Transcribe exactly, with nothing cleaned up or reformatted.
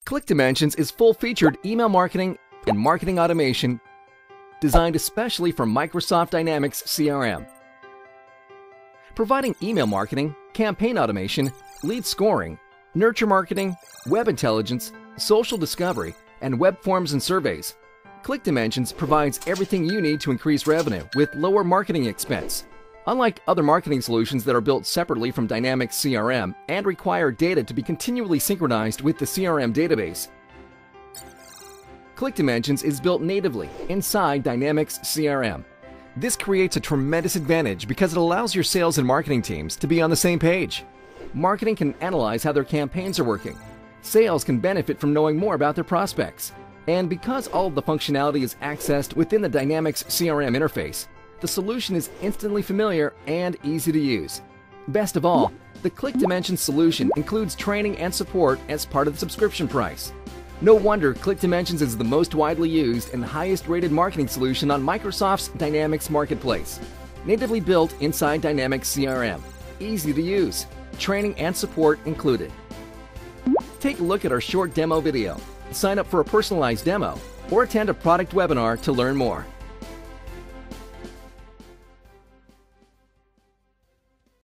ClickDimensions is full-featured email marketing and marketing automation designed especially for Microsoft Dynamics C R M. Providing email marketing, campaign automation, lead scoring, nurture marketing, web intelligence, social discovery, and web forms and surveys, ClickDimensions provides everything you need to increase revenue with lower marketing expense. Unlike other marketing solutions that are built separately from Dynamics C R M and require data to be continually synchronized with the C R M database, ClickDimensions is built natively inside Dynamics C R M. This creates a tremendous advantage because it allows your sales and marketing teams to be on the same page. Marketing can analyze how their campaigns are working. Sales can benefit from knowing more about their prospects. And because all of the functionality is accessed within the Dynamics C R M interface, the solution is instantly familiar and easy to use. Best of all, the ClickDimensions solution includes training and support as part of the subscription price. No wonder ClickDimensions is the most widely used and highest rated marketing solution on Microsoft's Dynamics Marketplace. Natively built inside Dynamics C R M. Easy to use. Training and support included. Take a look at our short demo video. Sign up for a personalized demo or attend a product webinar to learn more.